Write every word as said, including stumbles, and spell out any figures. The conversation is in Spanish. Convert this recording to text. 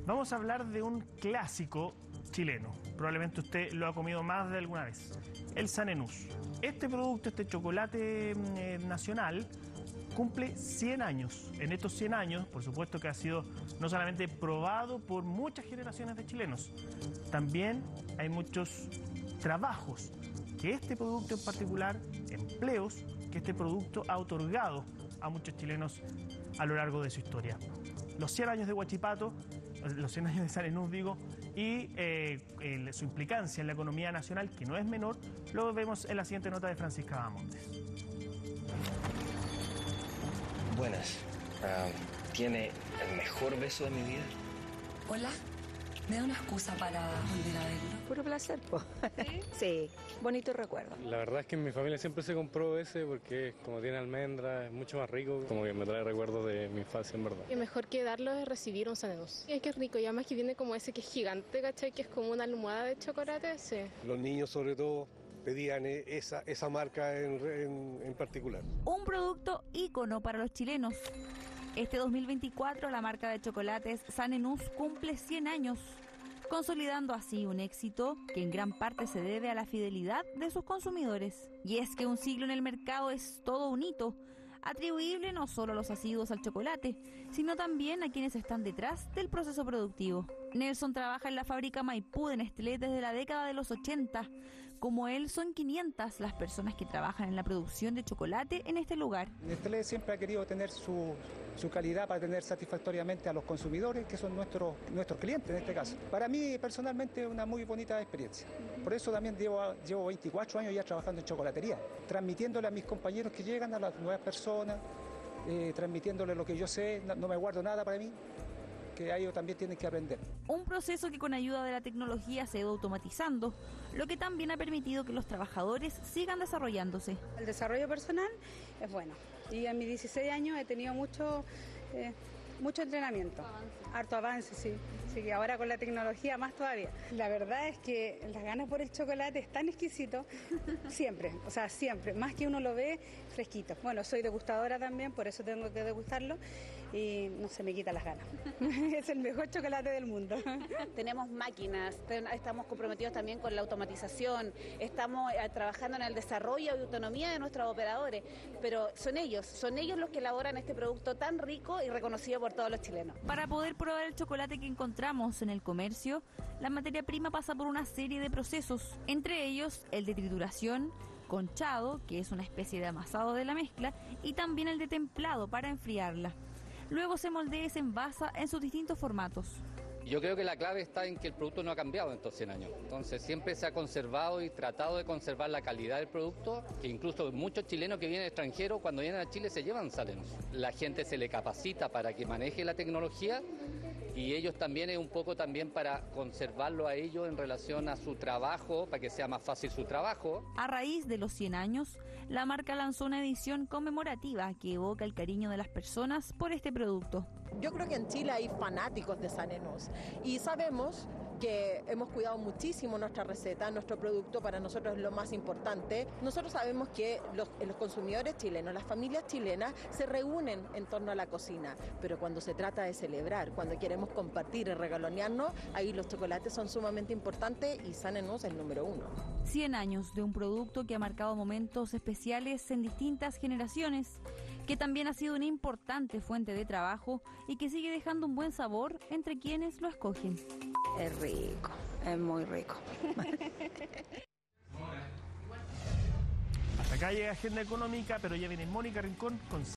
Vamos a hablar de un clásico chileno. Probablemente usted lo ha comido más de alguna vez. El Sanenús. Este producto, este chocolate eh, nacional, cumple cien años. En estos cien años, por supuesto que ha sido no solamente probado por muchas generaciones de chilenos, también hay muchos trabajos que este producto en particular, empleos que este producto ha otorgado a muchos chilenos a lo largo de su historia. Los cien años de Huachipato, los cien años de Sanenús, digo, y eh, el, su implicancia en la economía nacional, que no es menor, lo vemos en la siguiente nota de Francisca Bahamondes. Buenas. Uh, ¿Tiene el mejor beso de mi vida? Hola. ¿Me da una excusa para volver a verlo? Puro placer, po. ¿Sí? Sí, bonito recuerdo. La verdad es que en mi familia siempre se compró ese porque como tiene almendra, es mucho más rico, como que me trae recuerdos de mi infancia, en verdad. Y mejor que darlo es recibir un Sanenús. Es que es rico, y además que viene como ese que es gigante, ¿cachai? Que es como una almohada de chocolate, sí. Los niños sobre todo pedían esa, esa marca en, en, en particular. Un producto ícono para los chilenos. Este dos mil veinticuatro la marca de chocolates Sanenús cumple cien años, consolidando así un éxito que en gran parte se debe a la fidelidad de sus consumidores. Y es que un siglo en el mercado es todo un hito, atribuible no solo a los asiduos al chocolate, sino también a quienes están detrás del proceso productivo. Nelson trabaja en la fábrica Maipú de Nestlé desde la década de los ochenta. Como él, son quinientas las personas que trabajan en la producción de chocolate en este lugar. Nestlé siempre ha querido tener su, su calidad para atender satisfactoriamente a los consumidores, que son nuestros, nuestros clientes en este caso. Para mí, personalmente, es una muy bonita experiencia. Por eso también llevo, llevo veinticuatro años ya trabajando en chocolatería, transmitiéndole a mis compañeros que llegan, a las nuevas personas, eh, transmitiéndole lo que yo sé, no, no me guardo nada para mí, que ellos también tienen que aprender. Un proceso que con ayuda de la tecnología se ha ido automatizando, lo que también ha permitido que los trabajadores sigan desarrollándose. El desarrollo personal es bueno, y en mis dieciséis años he tenido mucho, eh, mucho entrenamiento, avance. harto avance, sí. Así que ahora con la tecnología más todavía. La verdad es que las ganas por el chocolate es tan exquisito, siempre, o sea, siempre, más que uno lo ve fresquito. Bueno, soy degustadora también, por eso tengo que degustarlo y no se me quita las ganas. Es el mejor chocolate del mundo. Tenemos máquinas, estamos comprometidos también con la automatización, estamos trabajando en el desarrollo y autonomía de nuestros operadores, pero son ellos, son ellos los que elaboran este producto tan rico y reconocido por todos los chilenos. Para poder probar el chocolate que encontramos en el comercio, la materia prima pasa por una serie de procesos, entre ellos el de trituración, conchado, que es una especie de amasado de la mezcla, y también el de templado para enfriarla. Luego se moldea y se envasa en sus distintos formatos. Yo creo que la clave está en que el producto no ha cambiado en estos cien años. Entonces siempre se ha conservado y tratado de conservar la calidad del producto, que incluso muchos chilenos que vienen extranjeros cuando vienen a Chile se llevan Sanenús. La gente se le capacita para que maneje la tecnología y ellos también es un poco también para conservarlo a ellos en relación a su trabajo, para que sea más fácil su trabajo. A raíz de los cien años, la marca lanzó una edición conmemorativa que evoca el cariño de las personas por este producto. Yo creo que en Chile hay fanáticos de Sanenús y sabemos que hemos cuidado muchísimo nuestra receta, nuestro producto, para nosotros es lo más importante. Nosotros sabemos que los, los consumidores chilenos, las familias chilenas se reúnen en torno a la cocina, pero cuando se trata de celebrar, cuando queremos compartir y regalonearnos, ahí los chocolates son sumamente importantes y Sanenús es el número uno. cien años de un producto que ha marcado momentos especiales en distintas generaciones, que también ha sido una importante fuente de trabajo y que sigue dejando un buen sabor entre quienes lo escogen. Es rico, es muy rico. Hasta acá llega Agenda Económica, pero ya viene Mónica Rincón con